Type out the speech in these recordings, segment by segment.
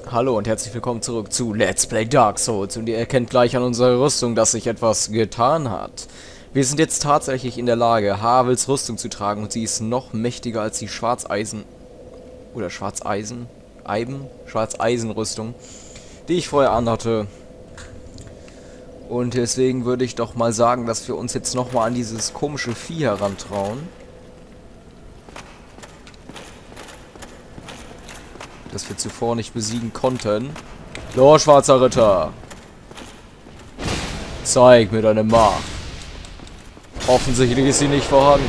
Hallo und herzlich willkommen zurück zu Let's Play Dark Souls und ihr erkennt gleich an unserer Rüstung, dass sich etwas getan hat. Wir sind jetzt tatsächlich in der Lage, Havels Rüstung zu tragen und sie ist noch mächtiger als die Schwarzeisen... oder Schwarzeisenrüstung, die ich vorher anhatte. Und deswegen würde ich doch mal sagen, dass wir uns jetzt nochmal an dieses komische Vieh herantrauen. Das wir zuvor nicht besiegen konnten. Los, schwarzer Ritter! Zeig mir deine Macht. Offensichtlich ist sie nicht vorhanden.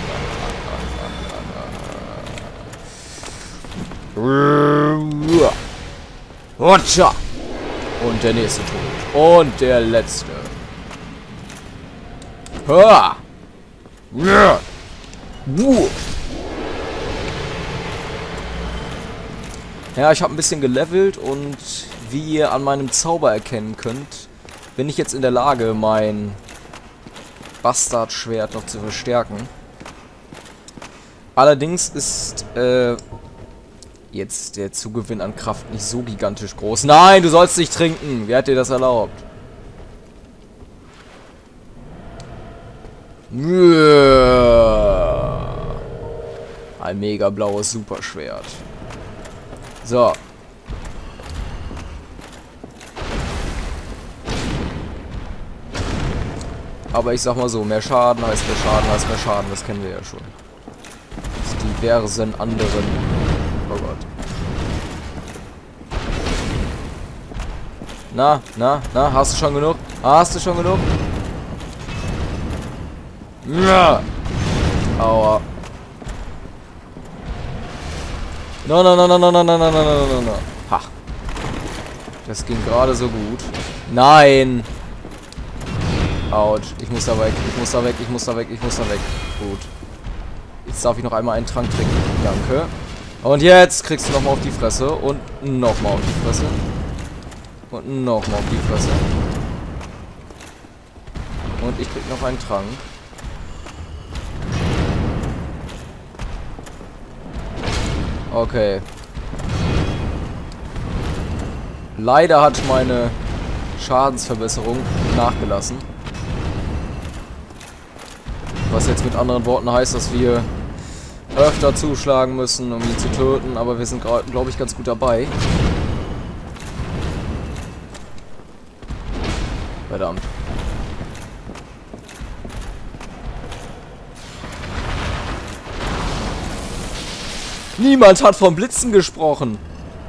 Hotscha! Und der nächste tot. Und der letzte. Ha! Ja, ich habe ein bisschen gelevelt und wie ihr an meinem Zauber erkennen könnt, bin ich jetzt in der Lage, mein Bastardschwert noch zu verstärken. Allerdings ist jetzt der Zugewinn an Kraft nicht so gigantisch groß. Nein, du sollst nicht trinken. Wer hat dir das erlaubt? Ein mega blaues Superschwert. So. Aber ich sag mal so, mehr Schaden heißt mehr Schaden heißt mehr Schaden, das kennen wir ja schon. Aus diversen anderen... Oh Gott. Na, hast du schon genug? Hast du schon genug? Ja. Aua. No. Ha. Das ging gerade so gut. Nein. Autsch. Ich muss da weg. Gut. Jetzt darf ich noch einmal einen Trank trinken. Danke. Und jetzt kriegst du nochmal auf die Fresse. Und nochmal auf die Fresse. Und nochmal auf die Fresse. Und ich krieg noch einen Trank. Okay. Leider hat meine Schadensverbesserung nachgelassen. Was jetzt mit anderen Worten heißt, dass wir öfter zuschlagen müssen, um ihn zu töten. Aber wir sind gerade, glaube ich, ganz gut dabei. Verdammt. Niemand hat vom Blitzen gesprochen.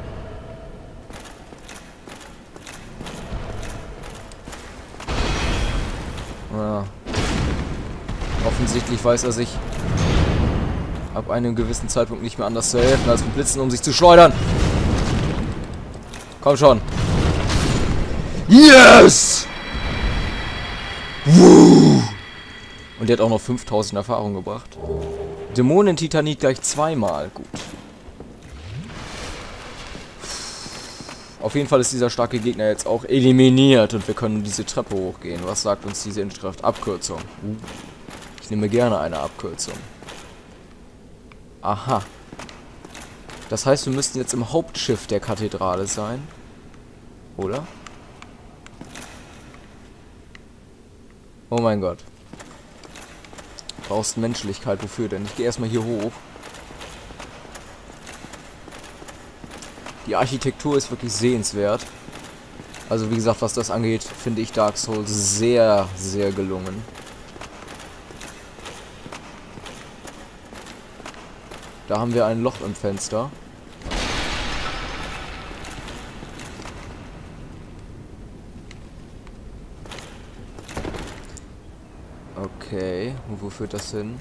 Ja. Offensichtlich weiß er sich ab einem gewissen Zeitpunkt nicht mehr anders zu helfen, als mit Blitzen, um sich zu schleudern. Komm schon. Yes! Und der hat auch noch 5000 Erfahrung gebracht. Dämonen-Titanit gleich zweimal. Gut. Auf jeden Fall ist dieser starke Gegner jetzt auch eliminiert und wir können diese Treppe hochgehen. Was sagt uns diese Inschrift? Abkürzung. Ich nehme gerne eine Abkürzung. Aha. Das heißt, wir müssten jetzt im Hauptschiff der Kathedrale sein. Oder? Oh mein Gott. Brauchst Menschlichkeit, wofür denn? Ich gehe erstmal hier hoch. Die Architektur ist wirklich sehenswert. Also wie gesagt, was das angeht, finde ich Dark Souls sehr, sehr gelungen. Da haben wir ein Loch im Fenster. Okay, und wo führt das hin?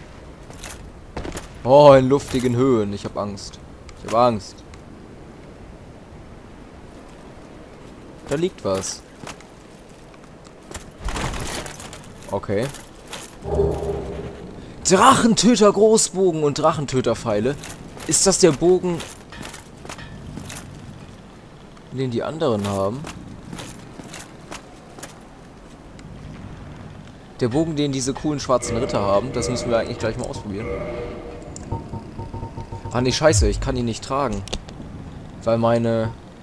Oh, in luftigen Höhen. Ich habe Angst. Ich habe Angst. Da liegt was. Okay. Drachentöter Großbogen und Drachentöter Pfeile. Ist das der Bogen, den die anderen haben? Der Bogen, den diese coolen schwarzen Ritter haben, das müssen wir eigentlich gleich mal ausprobieren. Ah, nee, scheiße, ich kann ihn nicht tragen. Weil meine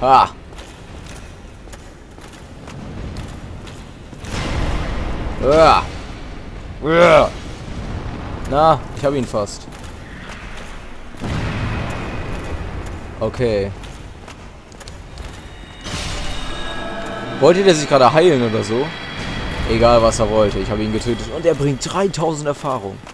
Ah! Ah! Ah! Na, ich habe ihn fast. Okay. Wollte der sich gerade heilen oder so? Egal, was er wollte. Ich habe ihn getötet. Und er bringt 3000 Erfahrung.